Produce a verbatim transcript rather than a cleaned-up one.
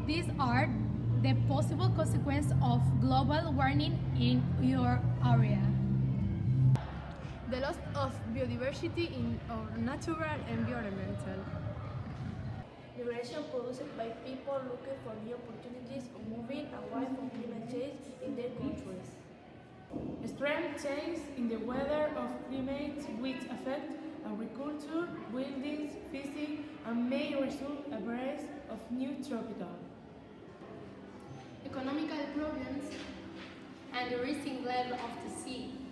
These are the possible consequences of global warming in your area. The loss of biodiversity in our natural environment. Migration produced by people looking for new opportunities or moving away from climate change in their countries. Extreme change in the weather of climate which affect agriculture, buildings, fishing, and may result a rise of new tropical. Economical problems and the rising level of the sea.